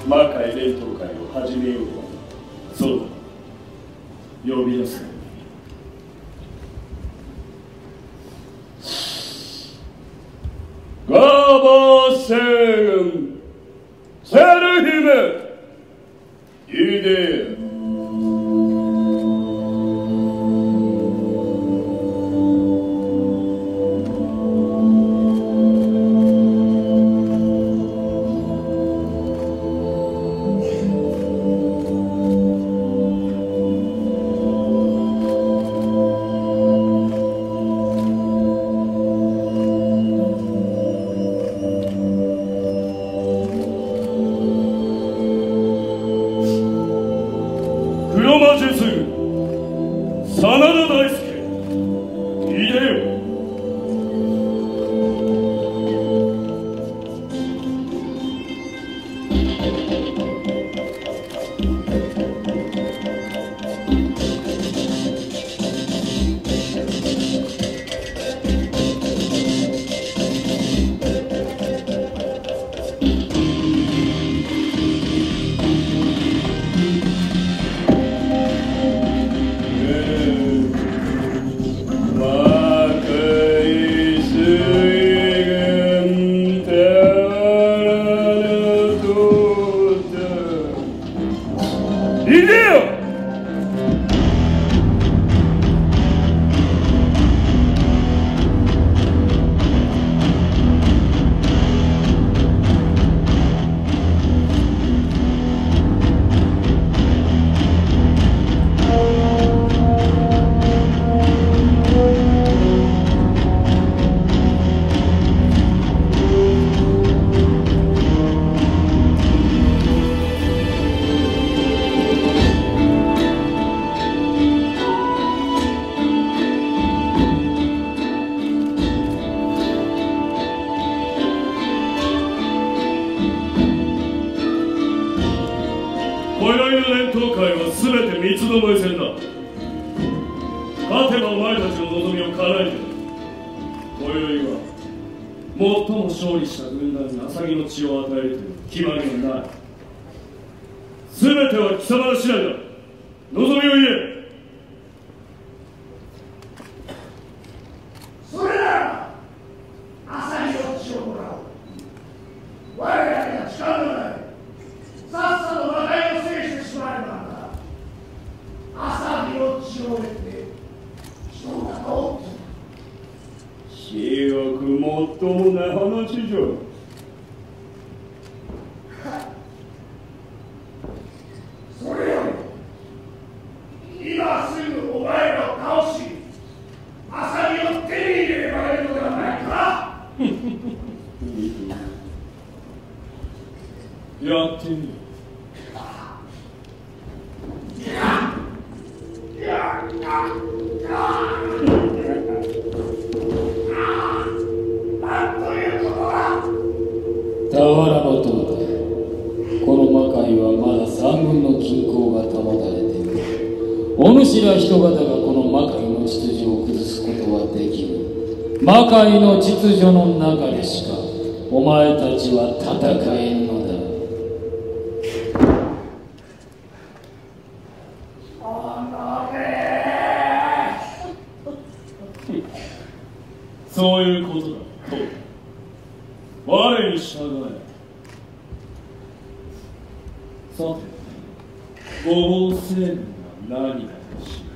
魔界連闘会を始めようか。そうだ、呼び出せ。ガバセンセル姫イデア。黒魔術真田大輔いでよ。いでよ。今宵の連闘会は全て三つどもえ戦だ。勝てばお前たちの望みを叶えてやる。今宵は最も勝利した軍団に潔の血を与えるという決まりはない。全ては貴様の次第だ。望みを言え。 それなら潔の血をもらおう。我らには力のない。さっさと魔界を制してしまえばな。浅見の血を得て人が通って至極もっともな話じゃ。 それより今すぐお前らを倒し浅見を手に入れればいいのではないか。 やってみる。 田原の塔だ。この魔界はまだ三軍の均衡が保たれている。お主ら人々がこの魔界の秩序を崩すことはできぬ。魔界の秩序の中でしかお前たちは戦えんのだ。 そういうことだ。我に従え。さて、ごぼう成分は何かとしよ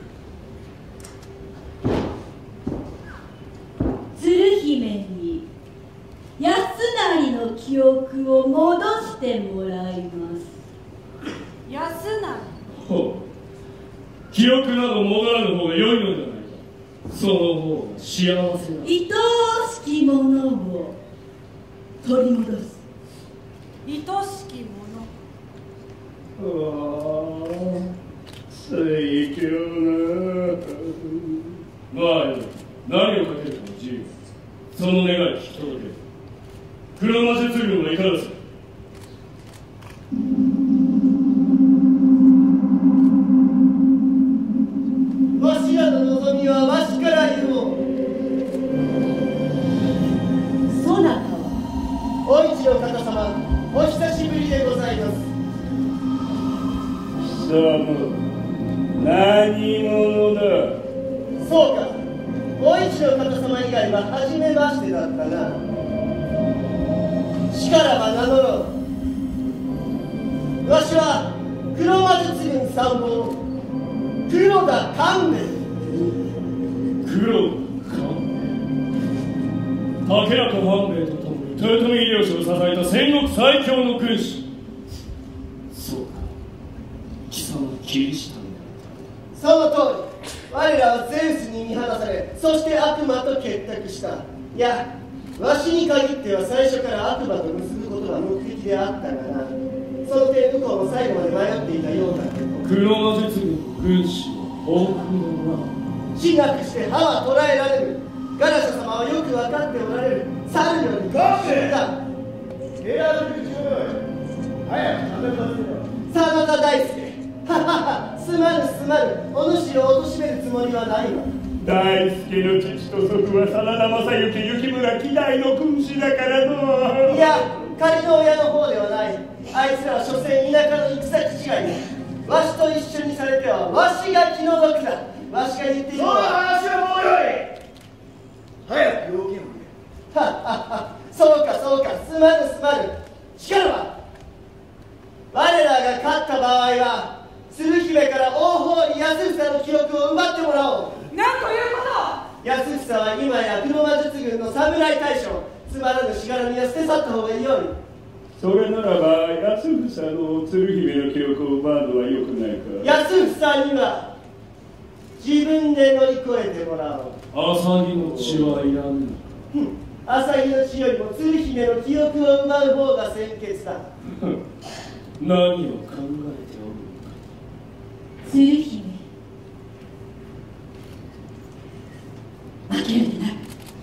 う。鶴姫に安成の記憶を戻してもらいます。 安成。 ほう。記憶など戻らぬ方が良いのではないか。その方が幸せだ。 愛しきものを取り戻す。 愛しきもの。 うわあ、最強な。まあよ、何をかけるかの自由。その願い聞き届ける。黒魔術軍はいかがする。 わしらの望みはわしから言おう。 そなたはお市の方様、お久しぶりでございます。 貴様何者だ。 そうか、お市の方様以外は初めましてだったな。しからば名乗ろう。わしは黒魔術軍参謀黒田官兵衛。 黒田官兵衛、竹中半兵衛とともに豊臣秀吉を支えた戦国最強の軍師。そうか、貴様キリシタンであった。 その通り、我らはゼウスに見放され、そして悪魔と結託した。いや、わしに限っては最初から悪魔と結ぶことが目的であったがな。その点向こうも最後まで迷っていたようだけど。 黒魔術軍軍師豊富だな。 私学して歯は捉えられる。ガラシャ様はよく分かっておられる。猿よりガンベだ。 ゲラルク中早く食べさせろ。 真田大輔。ははは、すまぬすまぬ。お主を貶めるつもりはないわ。 大輔の父と祖父は真田昌幸雪村希代の軍師だからの。 いや、仮の親の方ではない。あいつらは所詮田舎の行く先違いだ。わしと一緒にされてはわしが気の毒だ。わしが言っているそののは、 話はもうよい。早く要件を言え。 はっはっは、そうかそうか、すまぬすまぬ。しからば我らが勝った場合は鶴姫から大法安房の記録を奪ってもらおう。 なんということ安房は今や黒魔術軍の侍大将。つまらぬしがらみは捨て去った方がよい。 それならば安房の鶴姫の記録を奪うのはよくないか。 安房には自分で乗り越えてもらおう。 朝木の血はいらぬ。 朝日の血よりも鶴姫の記憶を奪う方が先決だ。 何を考えておるのか。 鶴姫、負けるでない。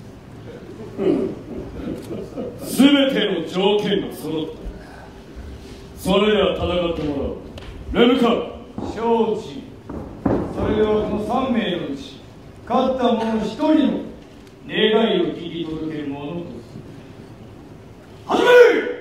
すべての条件が揃った。それでは戦ってもらおう。レムカ承知。それではこの3名のうち勝った者1人の願いを聞き届ける者とする。始める。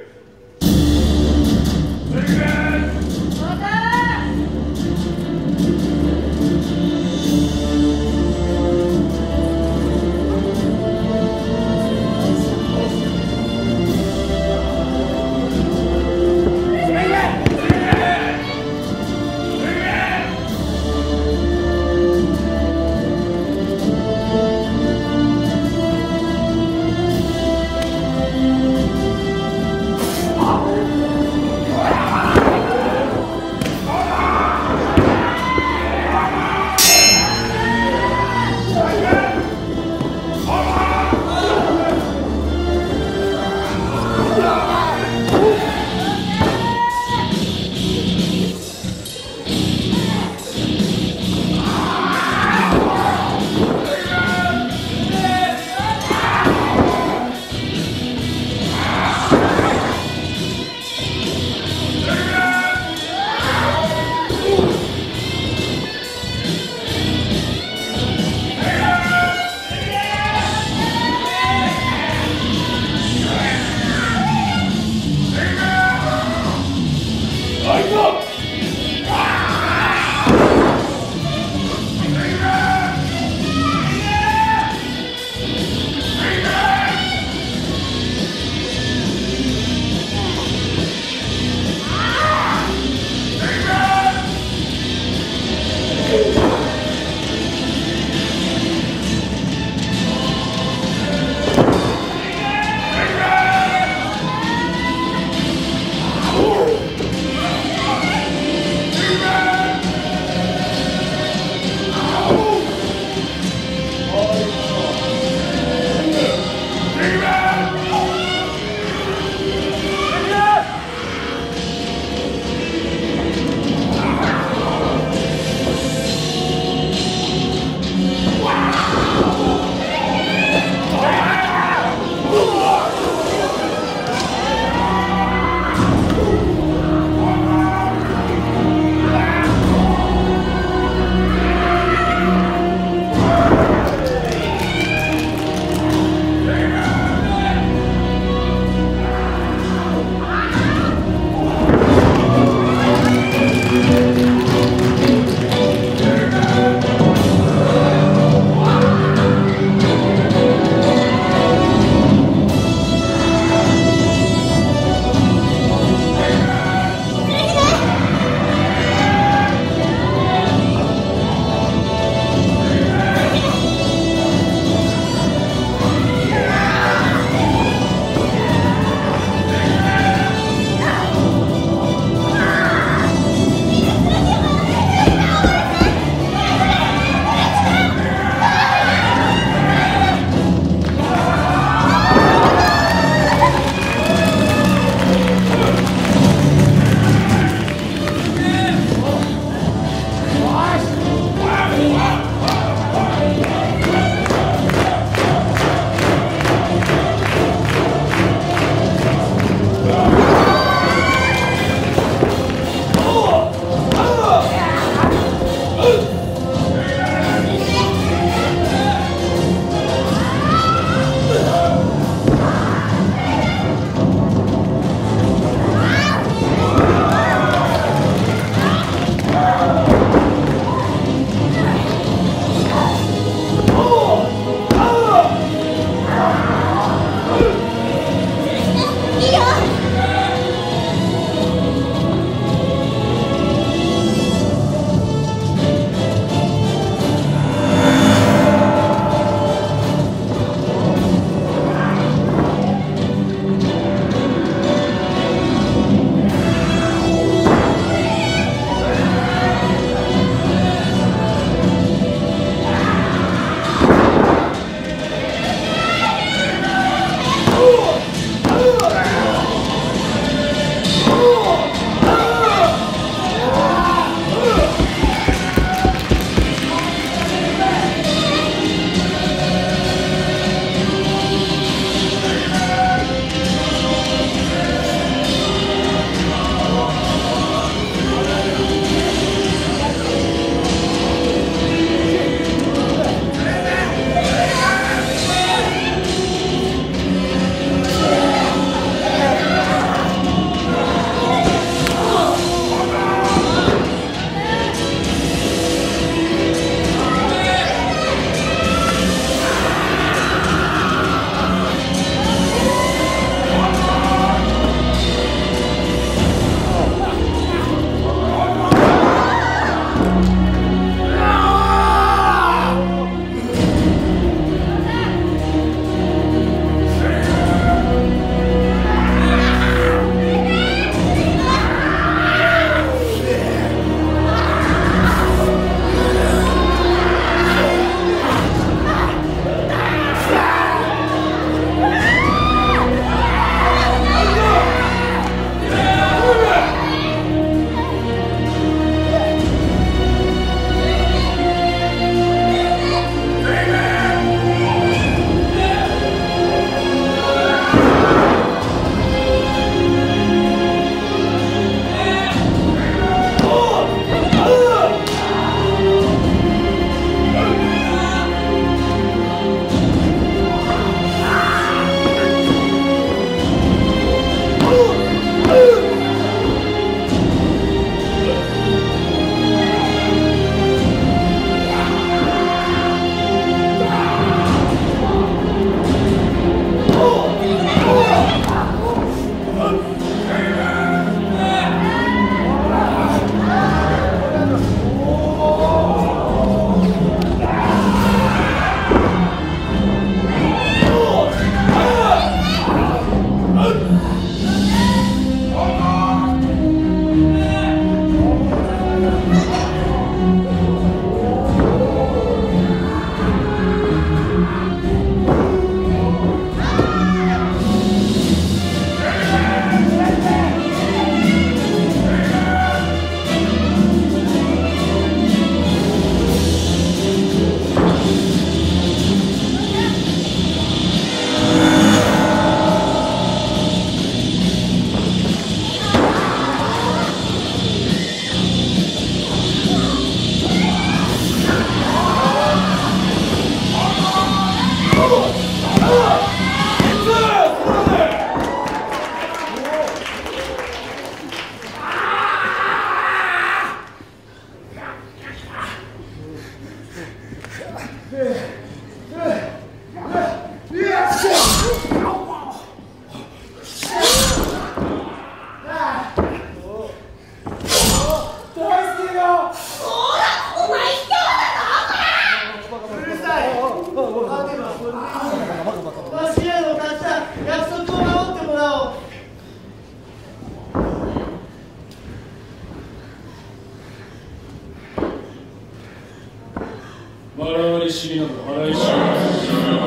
笑われしりなど払い知りません。